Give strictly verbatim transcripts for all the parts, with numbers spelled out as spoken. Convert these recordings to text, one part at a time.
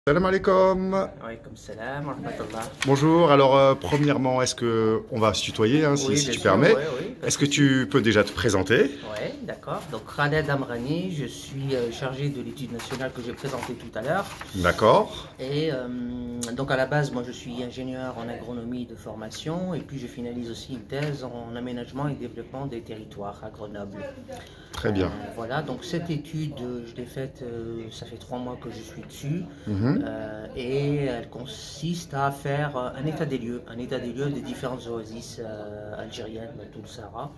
Salam alaikum. Alaykoum salam wa rahmatullah. Bonjour, alors euh, premièrement, est-ce que on va se tutoyer hein, si, Oui, si bien tu sûr, permets. ouais, oui, Est-ce que tu peux déjà te présenter? Oui, d'accord. Donc Khaled Amrani, je suis euh, chargé de l'étude nationale que j'ai présentée tout à l'heure. D'accord. Et euh, donc à la base, moi je suis ingénieur en agronomie de formation et puis je finalise aussi une thèse en aménagement et développement des territoires à Grenoble. Très bien. Euh, voilà, donc cette étude, euh, je l'ai faite, euh, ça fait trois mois que je suis dessus. Mhm. Euh, et elle consiste à faire euh, un état des lieux, un état des lieux des différentes oasis euh, algériennes de tout le Sahara.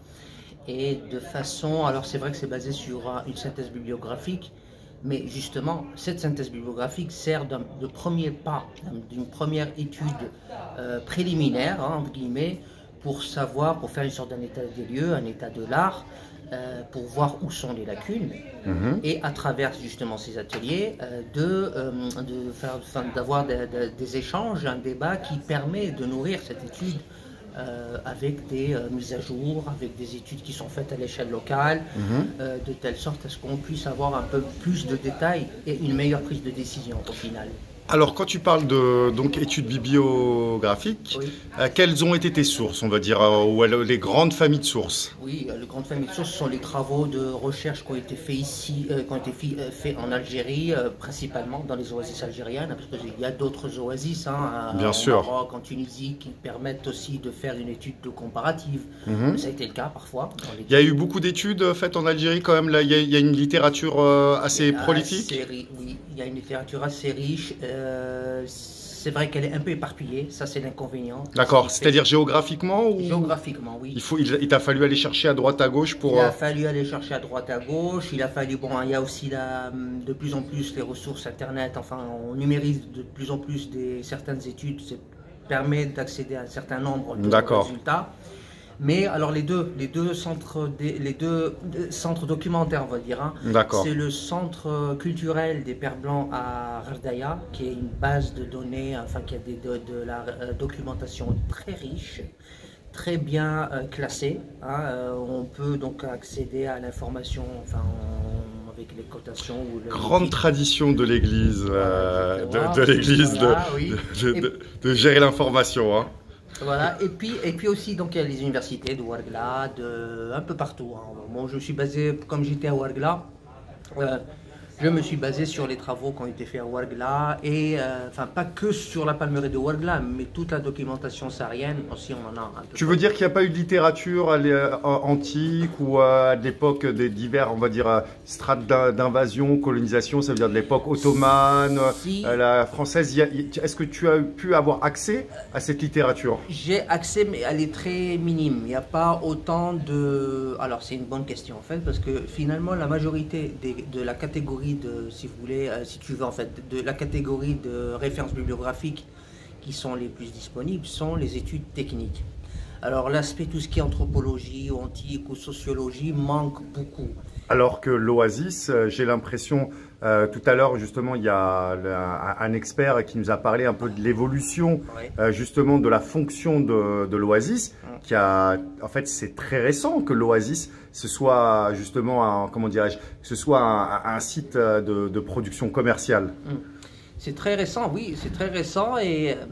Et de façon, alors c'est vrai que c'est basé sur euh, une synthèse bibliographique, mais justement, cette synthèse bibliographique sert de, de premier pas, d'une première étude euh, préliminaire, hein, entre guillemets, pour savoir, pour faire une sorte d'un état des lieux, un état de l'art, euh, pour voir où sont les lacunes, Mhm. et à travers justement ces ateliers, euh, de, euh, de faire, enfin, d'avoir des, des, des échanges, un débat qui permet de nourrir cette étude euh, avec des euh, mises à jour, avec des études qui sont faites à l'échelle locale, Mhm. euh, de telle sorte à ce qu'on puisse avoir un peu plus de détails et une meilleure prise de décision au final. Alors quand tu parles de donc études bibliographiques, Oui. euh, quelles ont été tes sources, on va dire, euh, ou alors les grandes familles de sources? Oui, euh, les grandes familles de sources sont les travaux de recherche qui ont été faits ici, euh, qui ont été fi- euh, faits en Algérie, euh, principalement dans les oasis algériennes, parce qu'il y a d'autres oasis hein, à- Bien en sûr. Maroc, en Tunisie, qui permettent aussi de faire une étude de comparative. Mhm. Ça a été le cas parfois. Dans les Il y a eu beaucoup d'études faites en Algérie quand même, là, il y a, il y a une littérature euh, assez prolifique. Assez ri- oui, il y a une littérature assez riche. euh, c'est vrai qu'elle est un peu éparpillée, ça c'est l'inconvénient. D'accord, Ce qui fait- c'est-à-dire géographiquement ou Géographiquement, oui. il faut, il, il t'a fallu aller chercher à droite à gauche pour... Il a euh, fallu aller chercher à droite à gauche, il a fallu, bon, il y a aussi la, de plus en plus les ressources internet, enfin on numérise de plus en plus des, certaines études, ça permet d'accéder à un certain nombre de D'accord. résultats. Mais alors les deux, les deux centres, des- les deux centres documentaires, on va dire, hein, D'accord. c'est le centre culturel des Pères Blancs à Gherdaya, qui est une base de données, enfin qui a des, de, de la euh, documentation très riche, très bien euh, classée. Hein, euh, on peut donc accéder à l'information, enfin en- avec les cotations ou le Grande tradition de l'Église, euh, Voilà, de, de l'Église de, voilà, oui. de, de- de- de gérer l'information. Hein. Voilà, et puis, et puis aussi, donc, il y a les universités de Ouargla, de, un peu partout. Hein. Bon, je suis basé, comme j'étais à Ouargla, euh, je me suis basé sur les travaux qui ont été faits à Ouargla, et euh, enfin, pas que sur la palmeraie de Ouargla, mais toute la documentation saharienne aussi, on en a un peu. Tu veux dire qu'il n'y a pas eu de littérature à l'é- euh, antique ou à l'époque des divers, on va dire, euh, strates d'in- d'invasion, colonisation, ça veut dire de l'époque ottomane, Si. euh, la française. il y a- il- Est-ce que tu as pu avoir accès à cette littérature? J'ai accès, mais elle est très minime. Il n'y a pas autant de... Alors, c'est une bonne question, en fait, parce que finalement, la majorité des- de la catégorie de, si vous voulez, euh, si tu veux, en fait, de la catégorie de références bibliographiques qui sont les plus disponibles sont les études techniques. Alors, l'aspect, tout ce qui est anthropologie ou antique ou sociologie manque beaucoup. Alors que l'Oasis, euh, j'ai l'impression, euh, tout à l'heure justement, il y a le- un, un expert qui nous a parlé un peu de l'évolution Ouais. euh, justement de la fonction de, de l'Oasis, qui a, en fait, c'est très récent que l'Oasis ce soit justement, un, comment dirais-je, que ce soit un, un site de, de production commerciale. C'est très récent, oui, c'est très récent et euh,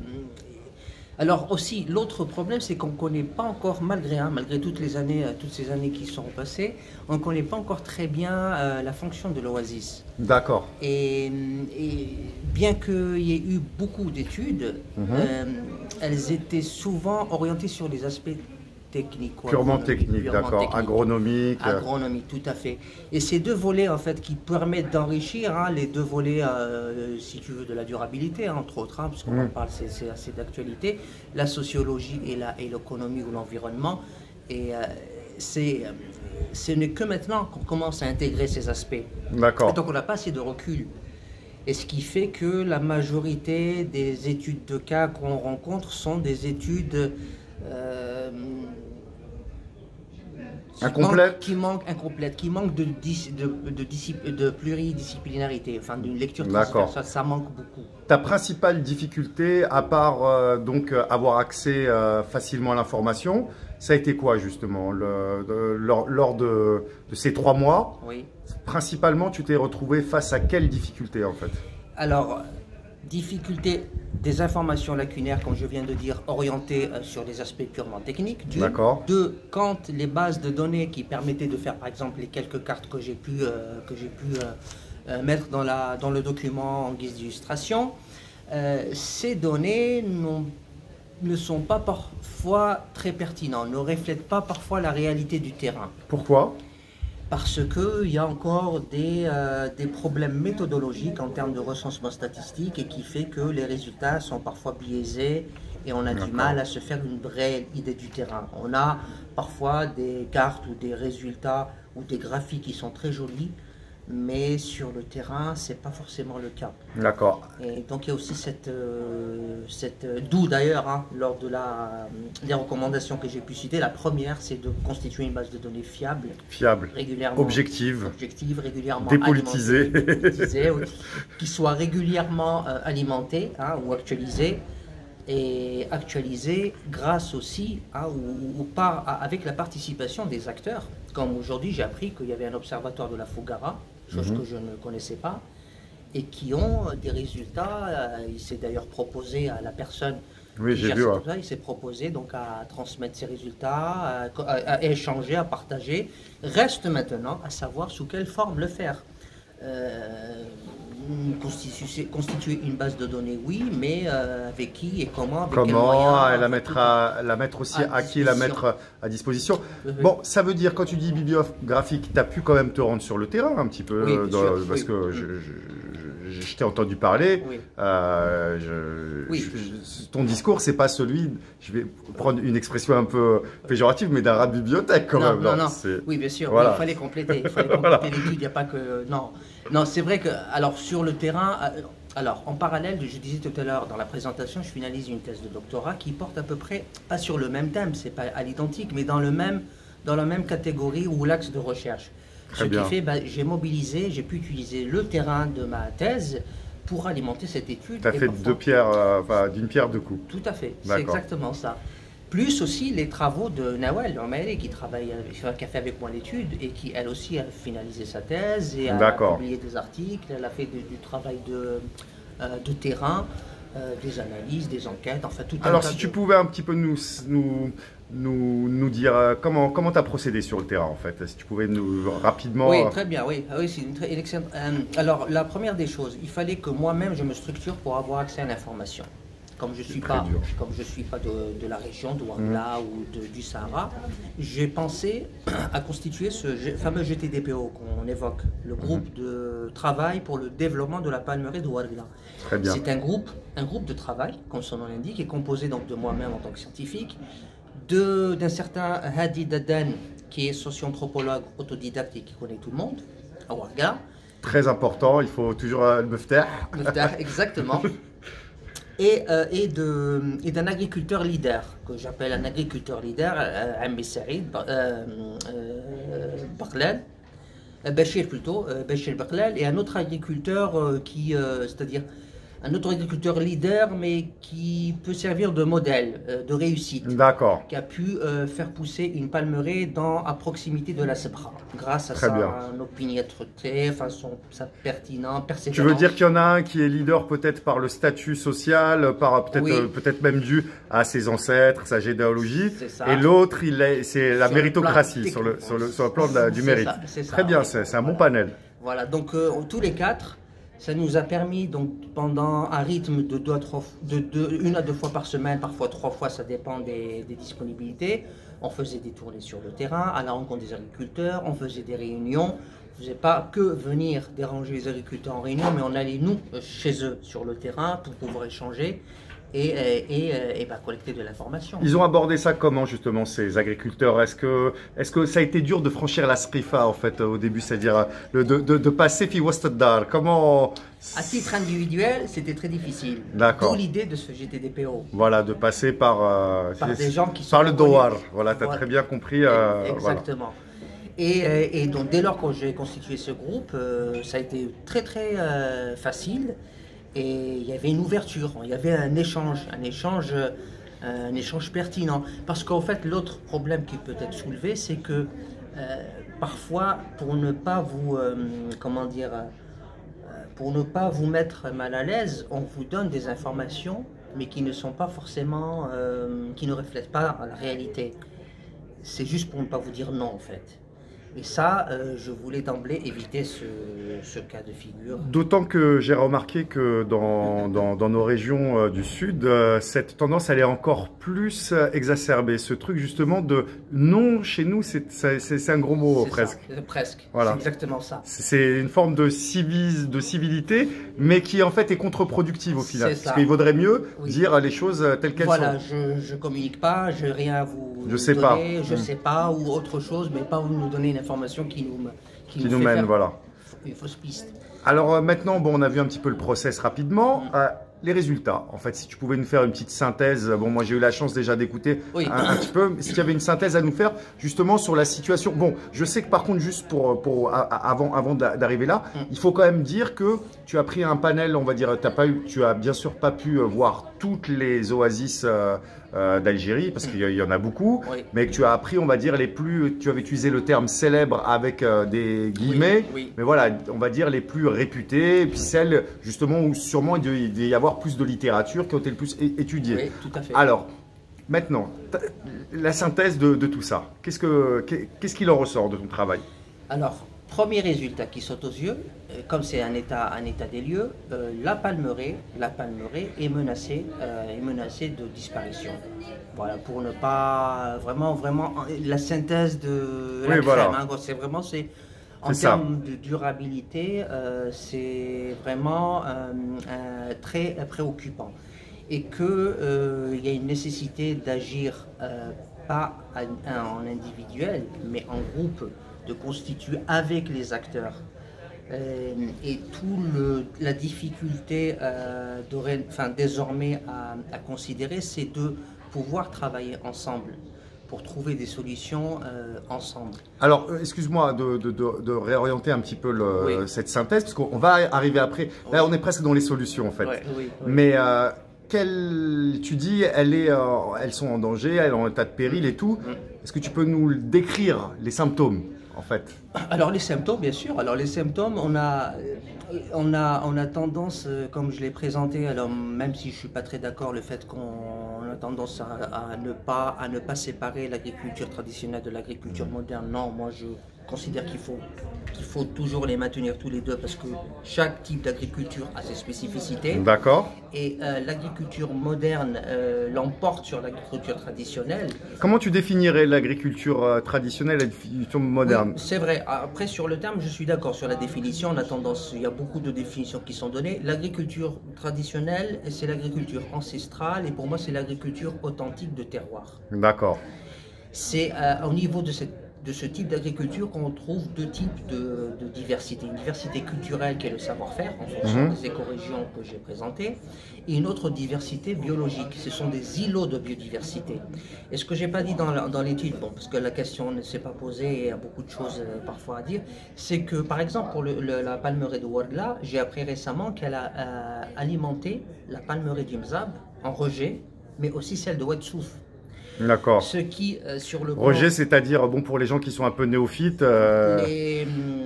alors aussi l'autre problème c'est qu'on ne connaît pas encore malgré hein, malgré toutes les années euh, toutes ces années qui sont passées, on ne connaît pas encore très bien euh, la fonction de l'Oasis. D'accord. Et, et bien qu'il y ait eu beaucoup d'études, Mhm. euh, elles étaient souvent orientées sur les aspects techniques. ou Purement agronomiques, technique, purement d'accord. techniques. Agronomique. Agronomie, tout à fait. Et ces deux volets, en fait, qui permettent d'enrichir hein, les deux volets, euh, si tu veux, de la durabilité, hein, entre autres, hein, parce qu'on Mm. en parle, c'est c'est assez d'actualité, la sociologie et la- et l'économie ou l'environnement. Et euh, c'est, euh, ce n'est que maintenant qu'on commence à intégrer ces aspects. D'accord. Donc on n'a pas assez de recul. Et ce qui fait que la majorité des études de cas qu'on rencontre sont des études euh, qui Incomplètes. manquent- qui manquent incomplètes, qui manquent de, dis- de, de, discip- de pluridisciplinarité, enfin d'une lecture D'accord. transversale, ça manque beaucoup. Ta principale difficulté, à part euh, donc euh, avoir accès euh, facilement à l'information, ça a été quoi justement le, de- lors, lors de, de ces trois mois? Oui. Principalement, tu t'es retrouvé face à quelle difficulté en fait? Alors, difficulté des informations lacunaires, comme je viens de dire, orientées euh, sur des aspects purement techniques. D'accord. Deux, quand les bases de données qui permettaient de faire, par exemple, les quelques cartes que j'ai pu, euh, que j'ai pu euh, euh, mettre dans, la, dans le document en guise d'illustration, euh, ces données ne sont pas parfois très pertinentes, ne reflètent pas parfois la réalité du terrain. Pourquoi ? Parce qu'il y a encore des, euh, des problèmes méthodologiques en termes de recensement statistique et qui fait que les résultats sont parfois biaisés et on a du mal à se faire une vraie idée du terrain. On a parfois des cartes ou des résultats ou des graphiques qui sont très jolis, mais sur le terrain, ce n'est pas forcément le cas. D'accord. Et donc il y a aussi cette, euh, cette euh, d'où d'ailleurs, hein, lors de la, des recommandations que j'ai pu citer, la première, c'est de constituer une base de données fiable, fiable, régulièrement, objective, objective, régulièrement dépolitisée, dépolitisée, oui, qui soit régulièrement euh, alimentée, hein, ou actualisée, et actualisée grâce aussi, hein, ou, ou par, avec la participation des acteurs. Comme aujourd'hui, j'ai appris qu'il y avait un observatoire de la Fougara, chose mmh. que je ne connaissais pas, et qui ont des résultats. Euh, il s'est d'ailleurs proposé à la personne oui, qui j'ai gère vu, cette ouais. chose, il s'est proposé donc à transmettre ses résultats, à, à, à échanger, à partager. Reste maintenant à savoir sous quelle forme le faire. Euh, constituer, constituer une base de données, oui, mais euh, avec qui et comment, avec comment moyens, la mettre à, la mettre aussi à, à qui la mettre à disposition. Oui, oui. Bon, ça veut dire quand tu dis bibliographique, tu as pu quand même te rendre sur le terrain un petit peu, oui, dans, sûr, parce oui. que je, je, je, je t'ai entendu parler. Oui. Euh, je, oui. je, ton discours, c'est pas celui, je vais prendre une expression un peu péjorative, mais d'un rat de bibliothèque quand non, même. Non, non, oui, bien sûr, voilà. oui, il fallait compléter, il fallait compléter voilà. l'étude, il n'y a pas que... Non, non c'est vrai que, alors sur le terrain, alors en parallèle, je disais tout à l'heure dans la présentation, je finalise une thèse de doctorat qui porte à peu près, pas sur le même thème, c'est pas à l'identique, mais dans, le même, dans la même catégorie ou l'axe de recherche. Très Ce bien. qui fait, bah, j'ai mobilisé, j'ai pu utiliser le terrain de ma thèse pour alimenter cette étude. Tu as fait parfois... deux pierres, euh, enfin, d'une pierre deux coups. Tout à fait, c'est exactement ça. Plus aussi les travaux de Nawal Omaili qui travaille, qui a fait avec moi l'étude et qui elle aussi a finalisé sa thèse et a publié des articles, elle a fait du, du travail de, euh, de terrain, euh, des analyses, des enquêtes, enfin tout un Alors tas si de... tu pouvais un petit peu nous, nous, nous, nous dire euh, comment comment tu as procédé sur le terrain en fait, si tu pouvais nous rapidement... Oui, très bien, oui, oui c'est une très excellente... Euh, alors la première des choses, il fallait que moi-même je me structure pour avoir accès à l'information. Comme je ne suis, je suis pas de, de la région de Ouangla mmh. ou de, du Sahara, j'ai pensé à constituer ce fameux G T D P O qu'on évoque, le groupe mmh. de travail pour le développement de la palmeraie de Ouangla. C'est un groupe, un groupe de travail, comme son nom l'indique, qui est composé donc de moi-même en tant que scientifique, d'un certain Hadi Dadan, qui est socio-anthropologue autodidacte et qui connaît tout le monde, à Ouangla. Très important, il faut toujours euh, le meufter. Meufter, exactement. Et, euh, et d'un et agriculteur leader, que j'appelle un agriculteur leader, euh, Ambi Saïd euh, euh, Barlal, euh, Bachir plutôt, euh, Bachir Barlal, et un autre agriculteur euh, qui, euh, c'est-à-dire un autre agriculteur leader, mais qui peut servir de modèle, euh, de réussite. D'accord. Qui a pu euh, faire pousser une palmeraie dans, à proximité de la Sebra, grâce à Très sa bien. opiniâtreté, enfin son, sa pertinence, persévérance. Tu veux dire qu'il y en a un qui est leader peut-être par le statut social, par peut-être oui. euh, peut-être même dû à ses ancêtres, sa généalogie, ça. et l'autre, c'est la sur méritocratie, le sur le, sur, le, sur le plan de la, du mérite. Ça, ça, Très bien, oui. c'est un voilà. bon panel. Voilà, donc euh, tous les quatre, ça nous a permis, donc, pendant un rythme de, deux à trois, de, de une à deux fois par semaine, parfois trois fois, ça dépend des, des disponibilités. On faisait des tournées sur le terrain, à la rencontre des agriculteurs, on faisait des réunions. On ne faisait pas que venir déranger les agriculteurs en réunion, mais on allait, nous, chez eux, sur le terrain, pour pouvoir échanger et, et, et, et bah, collecter de l'information. Ils ont abordé ça comment, justement, ces agriculteurs? Est-ce que, est-ce que ça a été dur de franchir la Srifa, en fait, au début, c'est-à-dire de, de, de passer fi Wastadar? Comment... À titre individuel, c'était très difficile. D'accord. D'où l'idée de ce G T D P O. Voilà, de passer par, euh, par des gens qui sont par le Douar. Voilà, tu as voilà. très bien compris. Euh, Exactement. Voilà. Et, et donc, dès lors que j'ai constitué ce groupe, euh, ça a été très, très euh, facile. Et il y avait une ouverture, il y avait un échange, un échange, euh, un échange pertinent. Parce qu'en fait, l'autre problème qui peut être soulevé, c'est que euh, parfois, pour ne pas vous, euh, comment dire, euh, pour ne pas vous mettre mal à l'aise, on vous donne des informations, mais qui ne sont pas forcément, euh, qui ne reflètent pas la réalité. C'est juste pour ne pas vous dire non, en fait. Et ça, euh, je voulais d'emblée éviter ce, ce cas de figure. D'autant que j'ai remarqué que dans, dans, dans nos régions euh, du Sud, euh, cette tendance, elle est encore plus euh, exacerbée. Ce truc justement de non, chez nous, c'est un gros mot presque. Ça, presque, voilà. C'est exactement ça. C'est une forme de, civis, de civilité, mais qui en fait est contre-productive au final. Parce qu'il vaudrait mieux oui. dire les choses telles qu'elles voilà, sont. Voilà, je ne communique pas, je n'ai rien à vous je sais donner, pas. je ne mmh. sais pas, ou autre chose, mais pas vous nous donner une information qui nous, qui qui nous, nous fait mène, faire voilà. Une fausse piste. Alors euh, maintenant, bon, on a vu un petit peu le process rapidement. Mmh. Euh, les résultats, en fait, si tu pouvais nous faire une petite synthèse, bon, moi j'ai eu la chance déjà d'écouter oui. un, un petit peu, mais si tu avais une synthèse à nous faire justement sur la situation. Bon, je sais que par contre, juste pour, pour avant, avant d'arriver là, mmh. il faut quand même dire que tu as pris un panel, on va dire, t'as pas eu, tu as bien sûr pas pu voir toutes les oasis euh, euh, d'Algérie, parce qu'il y, y en a beaucoup, oui. mais que tu as appris, on va dire, les plus, tu avais utilisé le terme célèbre avec euh, des guillemets, oui. Oui. mais voilà, on va dire les plus réputées, et puis celles justement où sûrement il devait y avoir plus de littérature qui ont été le plus étudiées. Oui, tout à fait. Alors, maintenant, la synthèse de, de tout ça, qu'est-ce que, qu'est-ce qu'il en ressort de ton travail? Alors, premier résultat qui saute aux yeux, comme c'est un état, un état des lieux, euh, la palmeraie, la palmeraie est menacée, euh, est menacée de disparition. Voilà, pour ne pas vraiment, vraiment, la synthèse de la oui, crème, voilà. hein, c'est vraiment, c'est en termes de durabilité, euh, c'est vraiment euh, euh, très préoccupant. Et qu'il euh, y a une nécessité d'agir euh, pas en individuel, mais en groupe, de constituer avec les acteurs. Euh, et toute la difficulté euh, enfin, désormais à, à considérer, c'est de pouvoir travailler ensemble pour trouver des solutions euh, ensemble. Alors, excuse-moi de, de, de, de réorienter un petit peu le, oui. cette synthèse, parce qu'on va arriver après. Là, oui. on est presque dans les solutions, en fait. Oui, oui, oui. Mais euh, quelle, tu dis, elle est, euh, elles sont en danger, elles sont en état de péril et tout. Mm. Est-ce que tu peux nous décrire les symptômes, en fait? Alors, les symptômes, bien sûr. Alors, les symptômes, on a... On a, on a tendance, comme je l'ai présenté, alors même si je ne suis pas très d'accord, le fait qu'on a tendance à, à, ne pas, à ne pas séparer l'agriculture traditionnelle de l'agriculture moderne. Non, moi je considère qu'il faut, qu'il faut toujours les maintenir tous les deux parce que chaque type d'agriculture a ses spécificités. D'accord. Et euh, l'agriculture moderne euh, l'emporte sur l'agriculture traditionnelle. Comment tu définirais l'agriculture euh, traditionnelle et l'agriculture moderne? Oui, c'est vrai. Après, sur le terme, je suis d'accord sur la définition. On a tendance, il y a beaucoup de définitions qui sont données. L'agriculture traditionnelle, c'est l'agriculture ancestrale et pour moi, c'est l'agriculture authentique de terroir. D'accord. C'est euh, au niveau de cette de ce type d'agriculture qu'on trouve deux types de, de diversité. Une diversité culturelle qui est le savoir-faire en fonction mmh. des écorégions que j'ai présentées et une autre diversité biologique. Ce sont des îlots de biodiversité. Et ce que je n'ai pas dit dans, dans l'étude, bon, parce que la question ne s'est pas posée et il y a beaucoup de choses euh, parfois à dire, c'est que par exemple pour le, le, la palmeraie de Ouargla, j'ai appris récemment qu'elle a euh, alimenté la palmeraie du Mzab en rejet, mais aussi celle de Ouadsouf. D'accord. Ce qui, euh, sur le rejet, c'est-à-dire, bon, pour les gens qui sont un peu néophytes... Euh... Les,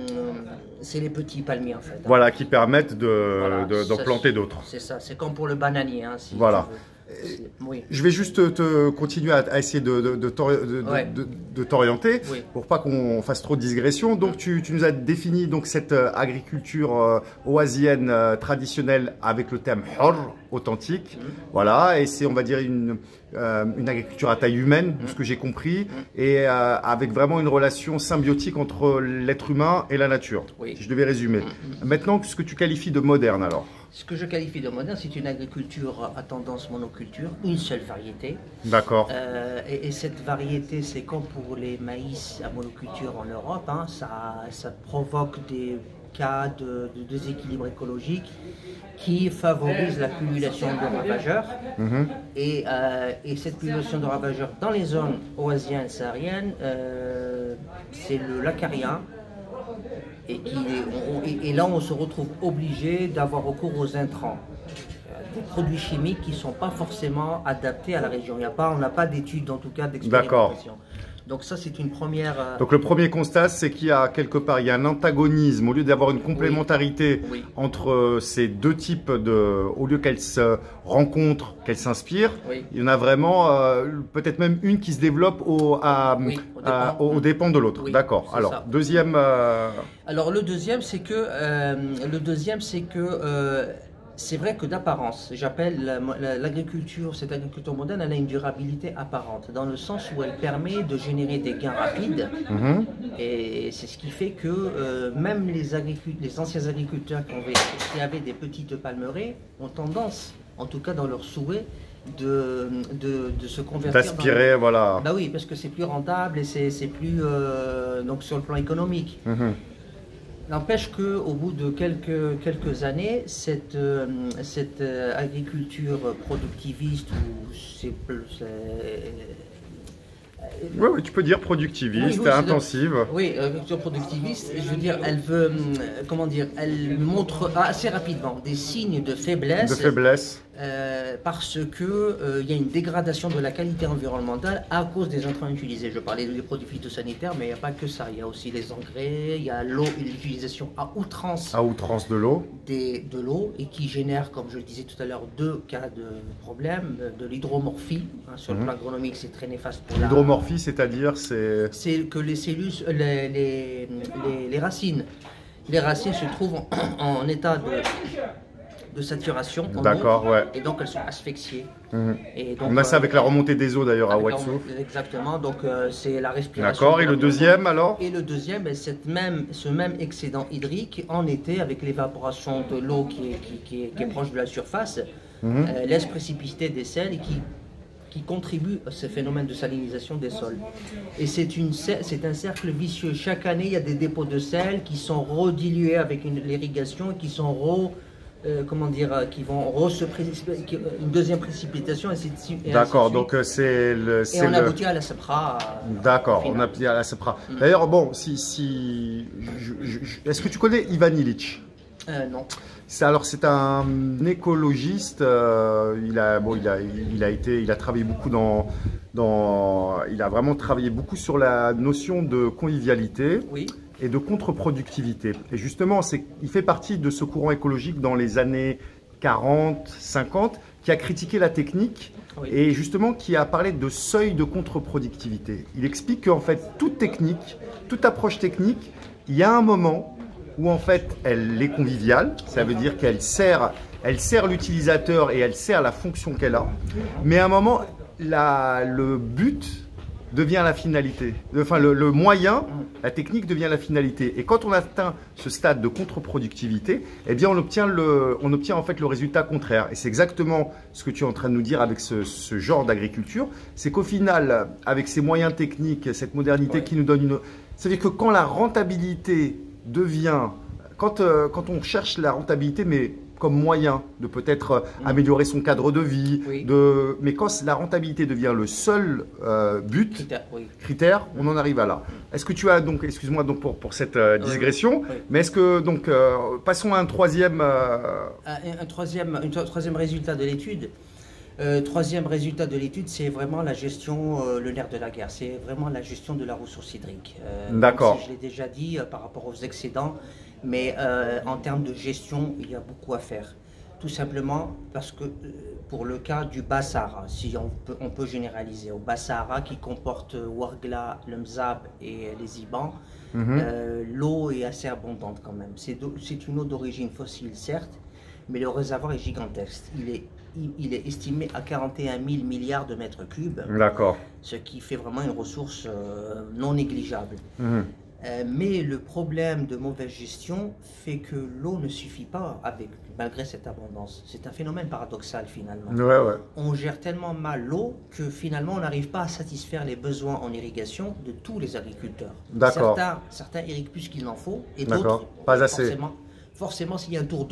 c'est les petits palmiers, en fait. Voilà, qui permettent de, voilà, de, d'en planter d'autres. C'est ça, c'est comme pour le bananier. Hein, si voilà. Oui. Je vais juste te, te continuer à, à essayer de, de, de, de, ouais. de, de, de t'orienter oui. pour pas qu'on fasse trop de digression. Donc, tu, tu nous as défini donc, cette agriculture euh, oasienne euh, traditionnelle avec le terme hor, authentique. Mmh. Voilà, et c'est, on va dire, une, euh, une agriculture à taille humaine, mmh. ce que j'ai compris, mmh. et euh, avec vraiment une relation symbiotique entre l'être humain et la nature, oui. si je devais résumer. Mmh. Maintenant, ce que tu qualifies de moderne alors? Ce que je qualifie de moderne, c'est une agriculture à tendance monoculture, une seule variété. D'accord. Euh, et, et cette variété, c'est comme pour les maïs à monoculture en Europe, hein, ça, ça provoque des cas de, de déséquilibre écologique qui favorisent la pullulation de ravageurs. Mmh. Et, euh, et cette pullulation de ravageurs dans les zones oasiennes sahariennes, euh, c'est le lacarien. Et, qui, on, et, et là, on se retrouve obligé d'avoir recours aux intrants, des produits chimiques qui ne sont pas forcément adaptés à la région. Il y a pas, on n'a pas d'études, en tout cas, d'expérimentation. Donc ça, c'est une première... Euh... Donc le premier constat, c'est qu'il y a quelque part, il y a un antagonisme. Au lieu d'avoir une complémentarité oui. Oui. entre ces deux types de... Au lieu qu'elles se rencontrent, qu'elles s'inspirent, oui. il y en a vraiment euh, peut-être même une qui se développe au, à, oui, au, dépend. À, au, au dépend de l'autre. Oui, d'accord. Alors, ça. deuxième... Euh... Alors le deuxième, c'est que... Euh, le deuxième, c'est que... Euh, c'est vrai que d'apparence, j'appelle l'agriculture, cette agriculture moderne, elle a une durabilité apparente, dans le sens où elle permet de générer des gains rapides. Mm-hmm. Et c'est ce qui fait que euh, même les, les anciens agriculteurs qui avaient, qui avaient des petites palmeraies ont tendance, en tout cas dans leur souhait, de, de, de se convertir. D'aspirer, le... voilà. Bah oui, parce que c'est plus rentable et c'est plus, euh, donc sur le plan économique. Mm-hmm. N'empêche qu'au bout de quelques, quelques années, cette, euh, cette euh, agriculture productiviste, ou c'est oui, oui, tu peux dire productiviste, oui, oui, intensive. De, oui, agriculture productiviste, je veux dire, elle veut, comment dire, elle montre assez rapidement des signes de faiblesse. De faiblesse. Euh, parce que euh, il y a une dégradation de la qualité environnementale à cause des intrants utilisés. Je parlais des produits phytosanitaires, mais il n'y a pas que ça. Il y a aussi les engrais, il y a l'eau et l'utilisation à outrance. À outrance de l'eau. De l'eau et qui génère, comme je le disais tout à l'heure, deux cas de problème. De l'hydromorphie, hein, sur mmh. le plan agronomique, c'est très néfaste pour la... L'hydromorphie, c'est-à-dire c'est... C'est que les cellules, les, les, les, les racines, les racines se trouvent en, en état de... de saturation. D'accord, ouais. Et donc elles sont asphyxiées. Mmh. Et donc, on a ça avec euh, la remontée des eaux d'ailleurs à Ouadsouf. Exactement, donc euh, c'est la respiration. D'accord, et le deuxième alors? Et le deuxième, ben, cette même, ce même excédent hydrique en été avec l'évaporation de l'eau qui est, qui, qui, est, qui est proche de la surface, mmh. euh, laisse précipiter des sels et qui, qui contribuent à ce phénomène de salinisation des sols. Et c'est un cercle vicieux. Chaque année, il y a des dépôts de sel qui sont redilués avec l'irrigation et qui sont re... Euh, comment dire, euh, qui vont re se précipiter, une deuxième précipitation, et d'accord, donc c'est le... Et on le... aboutit à la SEPRA. Euh, d'accord, on aboutit à la SEPRA. Mm. D'ailleurs, bon, si... si est-ce que tu connais Ivan Illich? euh, Non. Alors, c'est un écologiste, euh, il, a, bon, il, a, il a été, il a travaillé beaucoup dans... dans il a vraiment travaillé beaucoup sur la notion de convivialité. Oui. Et de contre-productivité. Et justement, il fait partie de ce courant écologique dans les années quarante, cinquante, qui a critiqué la technique oui. et justement qui a parlé de seuil de contre-productivité. Il explique qu'en fait, toute technique, toute approche technique, il y a un moment où en fait, elle est conviviale, ça veut dire qu'elle sert, elle sert l'utilisateur et elle sert la fonction qu'elle a, mais à un moment, la, le but devient la finalité. Enfin, le, le moyen, la technique devient la finalité. Et quand on atteint ce stade de contre-productivité, eh bien, on obtient, le, on obtient en fait le résultat contraire. Et c'est exactement ce que tu es en train de nous dire avec ce, ce genre d'agriculture. C'est qu'au final, avec ces moyens techniques, cette modernité ouais. qui nous donne une... C'est-à-dire que quand la rentabilité devient... Quand, euh, quand on cherche la rentabilité, mais comme moyen de peut-être mmh. améliorer son cadre de vie, oui. de... mais quand la rentabilité devient le seul euh, but, critère, oui. critère, on en arrive à là. Est-ce que tu as donc, excuse-moi donc pour, pour cette euh, digression, oui. Oui. mais est-ce que donc euh, passons à un troisième, euh... un, un troisième, un troisième résultat de l'étude. Euh, troisième résultat de l'étude, c'est vraiment la gestion, euh, le nerf de la guerre, c'est vraiment la gestion de la ressource hydrique. Euh, D'accord. Si je l'ai déjà dit euh, par rapport aux excédents, mais euh, en termes de gestion, il y a beaucoup à faire. Tout simplement parce que euh, pour le cas du Bas-Sahara, si on peut, on peut généraliser, au Bas-Sahara qui comporte Ouargla, le Mzab et les Ibans, mm-hmm. euh, l'eau est assez abondante quand même. C'est une eau d'origine fossile certes, mais le réservoir est gigantesque. Il est Il est estimé à quarante et un mille milliards de mètres cubes. D'accord. Ce qui fait vraiment une ressource euh, non négligeable. Mmh. Euh, mais le problème de mauvaise gestion fait que l'eau ne suffit pas avec, malgré cette abondance. C'est un phénomène paradoxal finalement. Ouais, ouais. On gère tellement mal l'eau que finalement on n'arrive pas à satisfaire les besoins en irrigation de tous les agriculteurs. D'accord. Certains, certains irriguent plus qu'il n'en faut et d'autres pas assez. Forcément, forcément s'il y a un tour d'eau,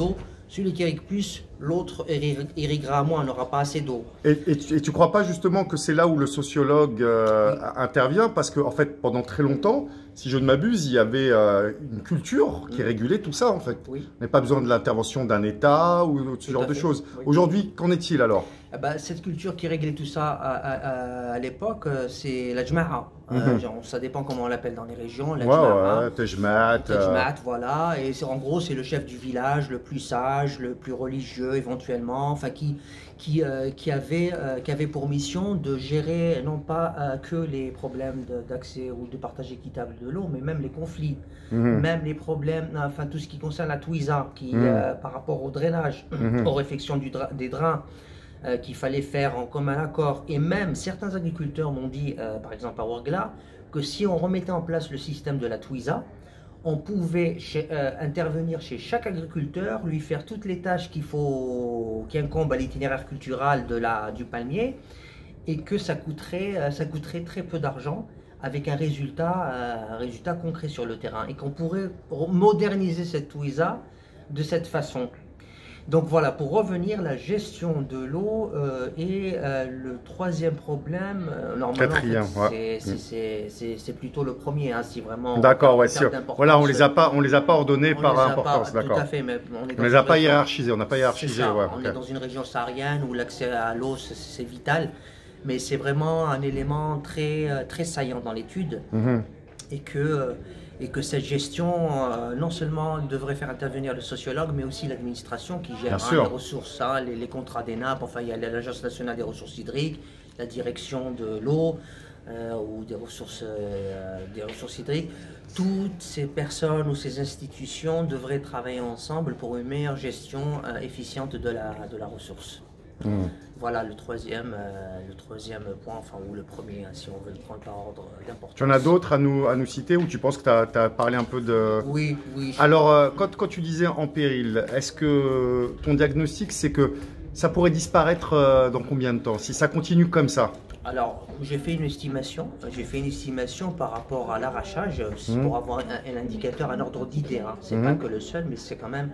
Celui qui irrigue plus, l'autre irriguera moins, on n'aura pas assez d'eau. Et, et tu ne crois pas justement que c'est là où le sociologue euh, oui. intervient? Parce qu'en en fait, pendant très longtemps, si je ne m'abuse, il y avait euh, une culture qui régulait tout ça en fait. Oui. On n'a pas besoin de l'intervention d'un État ou ce tout genre de choses. Oui. Aujourd'hui, qu'en est-il alors? Eh ben, cette culture qui réglait tout ça à, à, à l'époque, c'est la Jma'a. Mm-hmm. euh, genre, ça dépend comment on l'appelle dans les régions. La ouais, Jma'a. ouais, Tejmat. Tejmat, euh... voilà. Et en gros, c'est le chef du village, le plus sage, le plus religieux éventuellement, enfin qui, qui, euh, qui, avait, euh, qui avait pour mission de gérer non pas euh, que les problèmes d'accès ou de partage équitable de l'eau, mais même les conflits, mm-hmm. même les problèmes, enfin tout ce qui concerne la Twiza, qui, mm-hmm. euh, par rapport au drainage, mm-hmm. aux réfections du dra des drains, Euh, qu'il fallait faire en commun accord. Et même certains agriculteurs m'ont dit, euh, par exemple à Ouargla, que si on remettait en place le système de la Twiza, on pouvait chez, euh, intervenir chez chaque agriculteur, lui faire toutes les tâches qu'il faut, qui incombent à l'itinéraire culturel de la, du palmier, et que ça coûterait, euh, ça coûterait très peu d'argent, avec un résultat, euh, un résultat concret sur le terrain, et qu'on pourrait moderniser cette Twiza de cette façon. Donc voilà, pour revenir, la gestion de l'eau euh, est euh, le troisième problème. Euh, normalement, Quatrième, en fait, ouais. c'est plutôt le premier, hein, si vraiment. D'accord, ouais, sûr. Voilà, on les a pas, on les a pas ordonnés par importance, d'accord. Tout à fait, mais on est on les a pas hiérarchisés, on n'a pas hiérarchisé. Ça, ouais, on okay. est dans une région saharienne où l'accès à l'eau c'est vital, mais c'est vraiment un élément très très saillant dans l'étude, mm-hmm. et que. Et que cette gestion, euh, non seulement devrait faire intervenir le sociologue, mais aussi l'administration qui gère hein, les ressources, hein, les, les contrats des nappes, enfin il y a l'Agence nationale des ressources hydriques, la direction de l'eau euh, ou des ressources, euh, des ressources hydriques. Toutes ces personnes ou ces institutions devraient travailler ensemble pour une meilleure gestion euh, efficiente de la, de la ressource. Mmh. Voilà le troisième, euh, le troisième point, enfin ou le premier, hein, si on veut le prendre par ordre d'importance. Tu en as d'autres à nous, à nous citer ou tu penses que tu as, as parlé un peu de... Oui, oui. Alors, euh, quand, quand tu disais en péril, est-ce que ton diagnostic, c'est que ça pourrait disparaître euh, dans combien de temps, si ça continue comme ça? Alors, j'ai fait une estimation, j'ai fait une estimation par rapport à l'arrachage, mmh. pour avoir un, un indicateur, un ordre d'idée. Hein. C'est mmh. pas que le seul, mais c'est quand même...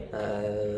Euh,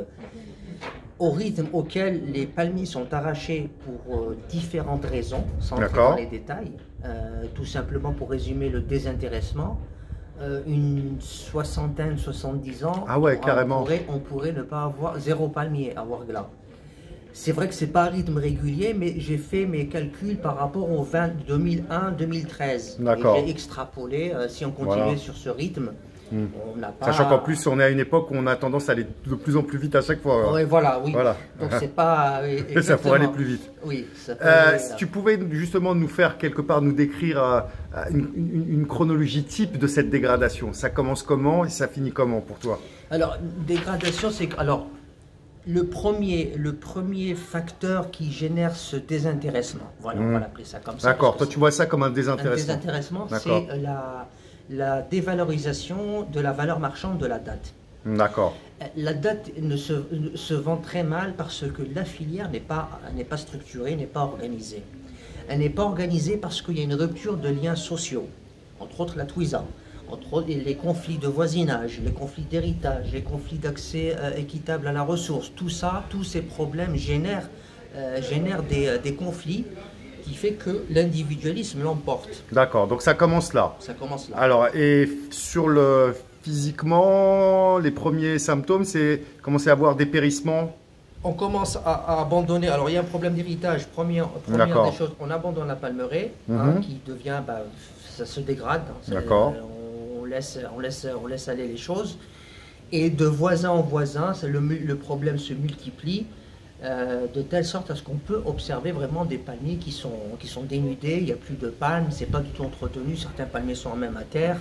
au rythme auquel les palmiers sont arrachés pour euh, différentes raisons, sans entrer dans les détails, euh, tout simplement pour résumer le désintéressement, euh, une soixantaine, soixante-dix ans, ah ouais, carrément. On, pourrait, on pourrait ne pas avoir zéro palmier à Ouargla. C'est vrai que c'est pas un rythme régulier, mais j'ai fait mes calculs par rapport au deux mille un deux mille treize. D'accord. J'ai extrapolé, euh, si on continuait voilà. sur ce rythme, Mmh. On n'a pas... Sachant qu'en plus, on est à une époque où on a tendance à aller de plus en plus vite à chaque fois. Oui, voilà, oui. Voilà. Donc c'est pas... Et ça pourrait aller plus vite. Oui. Ça peut euh, aller, si tu pouvais justement nous faire quelque part, nous décrire euh, une, une, une chronologie type de cette dégradation. Ça commence comment et ça finit comment pour toi? Alors, dégradation, c'est... Alors, le premier, le premier facteur qui génère ce désintéressement, voilà, mmh. on va l'appeler ça comme ça. D'accord, toi tu vois ça comme un désintéressement. Un désintéressement, c'est la... la dévalorisation de la valeur marchande de la date. D'accord. La date ne se, se vend très mal parce que la filière n'est pas, n'est pas structurée, n'est pas organisée. Elle n'est pas organisée parce qu'il y a une rupture de liens sociaux, entre autres la Twiza, entre autres les conflits de voisinage, les conflits d'héritage, les conflits d'accès euh, équitable à la ressource. Tout ça, tous ces problèmes génèrent, euh, génèrent des, des conflits qui fait que l'individualisme l'emporte. D'accord, donc ça commence là. Ça commence là. Alors, et sur le physiquement, les premiers symptômes, c'est commencer à avoir des périssements. On commence à, à abandonner. Alors, il y a un problème d'héritage. Première, première des choses, on abandonne la palmeraie, mm-hmm. hein, qui devient, bah, ça se dégrade. Hein, D'accord. On laisse, on laisse, on laisse aller les choses. Et de voisin en voisin, le, le problème se multiplie. Euh, de telle sorte à ce qu'on peut observer vraiment des palmiers qui sont, qui sont dénudés, il n'y a plus de palmes, c'est pas du tout entretenu, certains palmiers sont même à terre,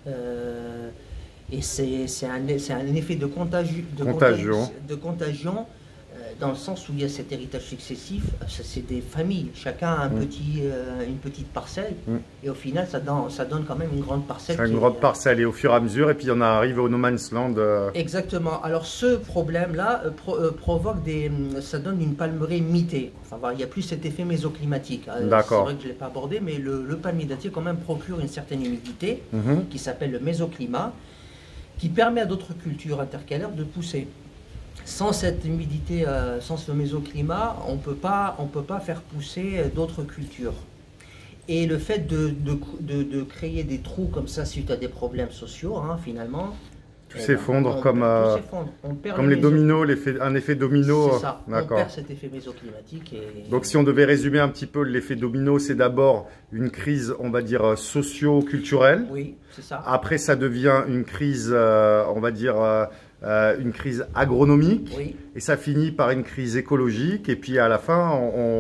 euh, et c'est un, un effet de, contagi de contagion, contagion, de contagion euh, dans le sens où il y a cet héritage successif, c'est des familles, chacun a un mmh. petit, euh, une petite parcelle, mmh. et au final ça donne, ça donne quand même une grande parcelle. C'est une grande est, parcelle, et au fur et à mesure, et puis on arrive au no man's land. Euh... Exactement, alors ce problème-là euh, pro, euh, provoque des... ça donne une palmeraie mitée, enfin il n'y a plus cet effet mésoclimatique. D'accord. C'est vrai que je ne l'ai pas abordé, mais le, le palmier dattier quand même procure une certaine humidité, mmh. qui s'appelle le mésoclimat, qui permet à d'autres cultures intercalaires de pousser. sans cette humidité, euh, sans ce mésoclimat, on peut pas, on peut pas faire pousser d'autres cultures. Et le fait de, de, de, de créer des trous comme ça suite à des problèmes sociaux, hein, finalement, tout eh s'effondre ben, comme, euh, on perd comme les dominos, un effet domino. C'est ça, on perd cet effet mésoclimatique. Et... Donc si on devait résumer un petit peu l'effet domino, c'est d'abord une crise, on va dire, socio-culturelle. Oui, c'est ça. Après, ça devient une crise, euh, on va dire, euh, euh, une crise agronomique. Oui. Et ça finit par une crise écologique. Et puis à la fin,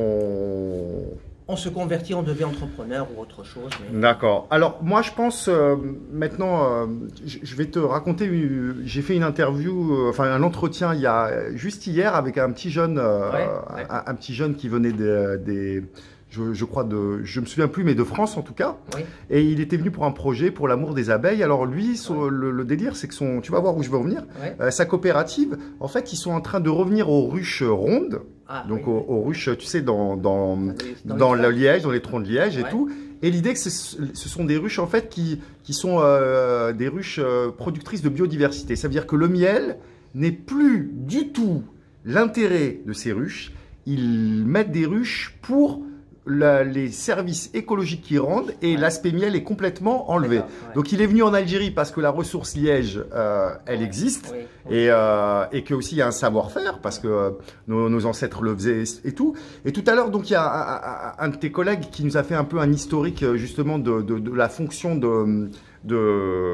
on... On se convertit, on devient entrepreneur ou autre chose. Mais... D'accord. Alors moi je pense euh, maintenant, euh, je vais te raconter, euh, j'ai fait une interview, euh, enfin un entretien il y a juste hier avec un petit jeune, euh, ouais, ouais. Un, un petit jeune qui venait des, des je, je crois de, je me souviens plus, mais de France en tout cas. Oui. Et il était venu pour un projet pour l'amour des abeilles. Alors lui, son, ouais. le, le délire, c'est que son, tu vas voir où je veux revenir. Ouais. Euh, sa coopérative, en fait, ils sont en train de revenir aux ruches rondes. Ah, donc oui, aux, aux ruches, tu sais, dans, dans, dans, dans le liège, dans les troncs de liège et ouais. tout. Et l'idée que ce, ce sont des ruches en fait qui, qui sont euh, des ruches euh, productrices de biodiversité. Ça veut dire que le miel n'est plus du tout l'intérêt de ces ruches. Ils mettent des ruches pour la, les services écologiques qu'ils rendent et ouais. l'aspect miel est complètement enlevé. Ouais. Donc il est venu en Algérie parce que la ressource liège, euh, elle ouais. existe oui. Oui. et, euh, et que aussi il y a un savoir-faire parce que euh, nos, nos ancêtres le faisaient et tout. Et tout à l'heure, donc il y a un, un, un de tes collègues qui nous a fait un peu un historique justement de, de, de la fonction de, de,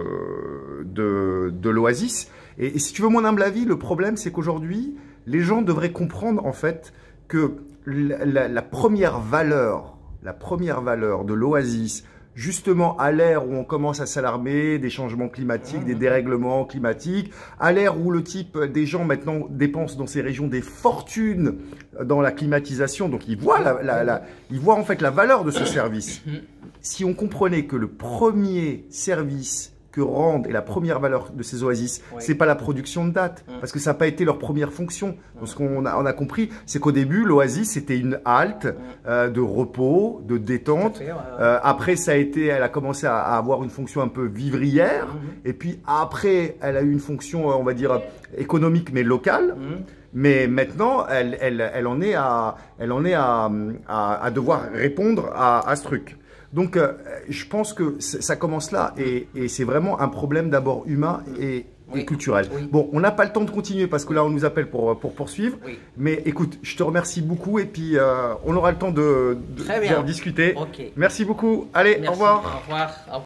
de, de l'Oasis. Et, et si tu veux mon humble avis, le problème c'est qu'aujourd'hui, les gens devraient comprendre en fait que La, la, la première valeur, la première valeur de l'Oasis, justement à l'ère où on commence à s'alarmer des changements climatiques, mmh. des dérèglements climatiques, à l'ère où le type des gens maintenant dépensent dans ces régions des fortunes dans la climatisation, donc ils voient, la, la, la, ils voient en fait la valeur de ce service. Si on comprenait que le premier service que rendent et la première valeur de ces oasis, oui. c'est pas la production de dates, mmh. parce que ça n'a pas été leur première fonction. Mmh. Donc ce qu'on a, on a compris, c'est qu'au début, l'oasis c'était une halte mmh. euh, de repos, de détente. Fait, ouais, ouais. Euh, après, ça a été, elle a commencé à, à avoir une fonction un peu vivrière. Mmh. Et puis après, elle a eu une fonction, on va dire, économique mais locale. Mmh. Mais maintenant, elle, elle, elle en est à, elle en est à, à, à devoir répondre à, à ce truc. Donc, euh, je pense que ça commence là et, et c'est vraiment un problème d'abord humain et, oui. et culturel. Oui. Bon, on n'a pas le temps de continuer parce que là, on nous appelle pour, pour poursuivre. Oui. Mais écoute, je te remercie beaucoup et puis euh, on aura le temps de, de, de discuter. Okay. Merci beaucoup. Allez, Merci. Au revoir. Au revoir. Au revoir.